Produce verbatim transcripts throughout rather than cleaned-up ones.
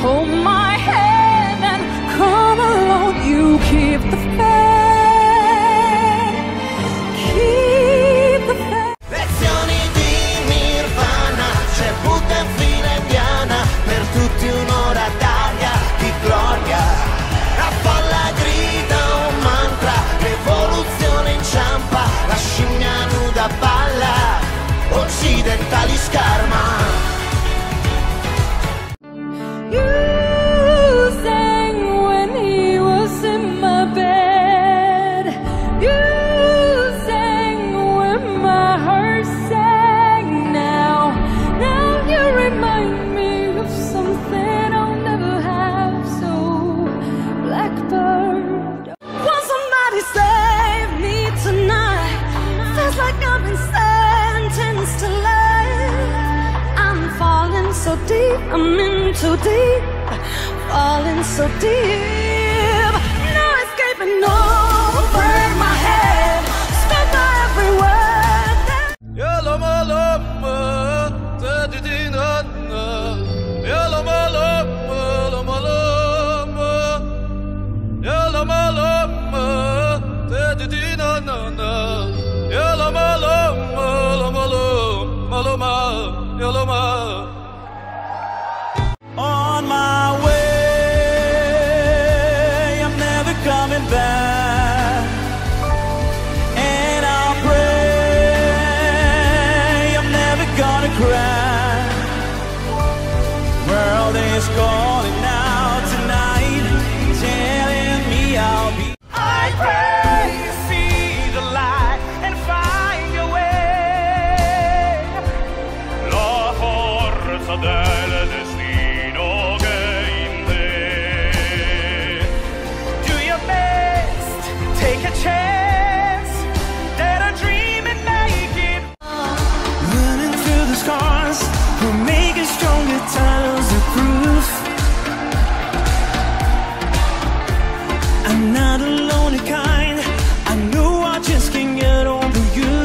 hold my hand and come along. You keep the faith, keep the faith. Lezioni di Nirvana, c'è Buddha in fila indiana, per tutti un'ora d'aria di gloria. La folla grida un mantra, l'evoluzione inciampa, la scimmia nuda balla, occidentali scarma. So deep, I'm in too deep, falling so deep. No escaping over my head, spent by every word that Yellow malama, tadidina, yellow malama, malama, yellow malama, tadidina, yellow malama, malama, yellow malama. On my way, I'm never coming back, and I'll pray I'm never gonna cry. World is calling out tonight, telling me I'll be. I pray you see the light and find your way. La forza del destino. Take a chance, let a dream and make it. Running through the scars, we're making stronger times of proof. I'm not alone, kind. I know I just can't get over you.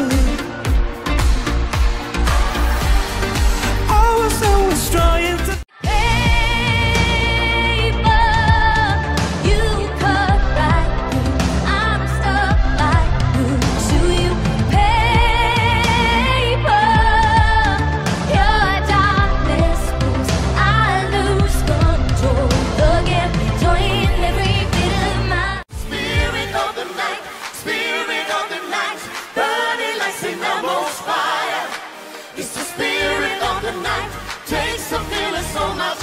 I was always trying to. It's the spirit of the night, takes a feeling so much.